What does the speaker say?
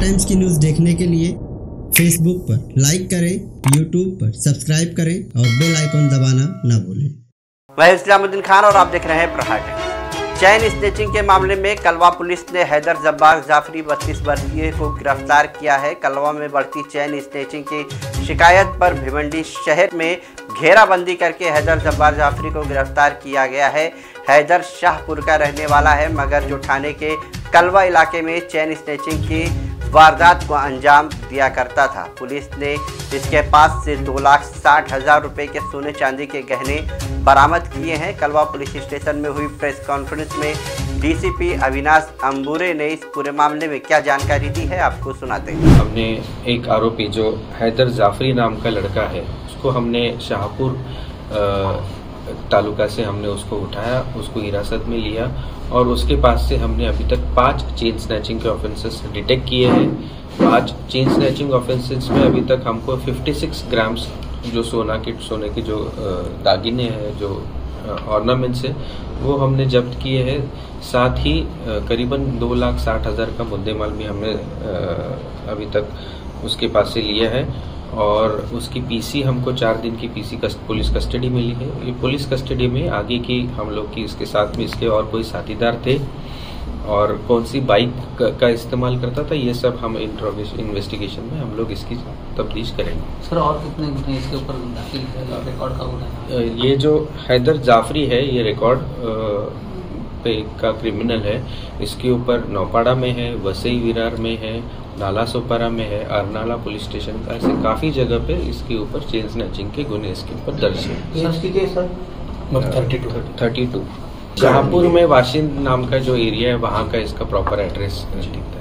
Times की news देखने के लिए फेसबुक पर लाइक करें, यूट्यूब पर सब्सक्राइब करें और बेल आइकन दबाना ना भूलें। मैं इस्लामुद्दीन खान और आप देख रहे हैं प्रहार टाइम्स। चैन स्नेचिंग के मामले में कलवा पुलिस ने हैदर जब्बार जाफरी 32 वर्षीय को गिरफ्तार किया है। कलवा में बढ़ती चैन स्नेचिंग की शिकायत पर भिवंडी शहर में घेराबंदी करके हैदर जब्बार जाफरी को गिरफ्तार किया गया है। हैदर शाहपुर का रहने वाला है, मगर जो थाने के कलवा इलाके में चैन स्नेचिंग की वारदात को अंजाम दिया करता था। पुलिस ने इसके पास से 2,60,000 रुपये के सोने चांदी के गहने बरामद किए हैं। कलवा पुलिस स्टेशन में हुई प्रेस कॉन्फ्रेंस में डीसीपी अविनाश अंबुरे ने इस पूरे मामले में क्या जानकारी दी है, आपको सुनाते हैं। हमने एक आरोपी जो हैदर जाफरी नाम का लड़का है, उसको हमने शाहपुर तालुका से हमने उसको उठाया, उसको हिरासत में लिया और उसके पास से हमने अभी तक 5 चेन स्नैचिंग के ऑफेंसेस डिटेक्ट किए हैं। 5 चेन स्नैचिंग ऑफेंसेस में अभी तक हमको 56 ग्राम्स जो सोने के जो दागिने हैं, जो ऑर्नामेंट्स है, वो हमने जब्त किए हैं। साथ ही करीबन 2,60,000 का मुद्देमाल भी हमने अभी तक उसके पास से लिया है और उसकी पीसी हमको 4 दिन की पीसी पुलिस कस्टडी मिली है। ये पुलिस कस्टडी में आगे की हम लोग की इसके साथ में इसके और कोई साथीदार थे और कौन सी बाइक का इस्तेमाल करता था, ये सब हम इन्वेस्टिगेशन में हम लोग इसकी तफ्तीश करेंगे। सर और कितने गुने इसके ऊपर रिकॉर्ड का गुना? ये जो हैदर जाफरी है, ये रिकॉर्ड पे का क्रिमिनल है। इसके ऊपर नौपाड़ा में है, वसई विरार में है, नाला सोपारा में है, अरनाला पुलिस स्टेशन का, ऐसे काफी जगह पे इसके ऊपर चेन स्नैचिंग के गुने इसके ऊपर दर्ज है। 32 शाहपुर में वाशिंद नाम का जो एरिया है, वहाँ का इसका प्रॉपर एड्रेस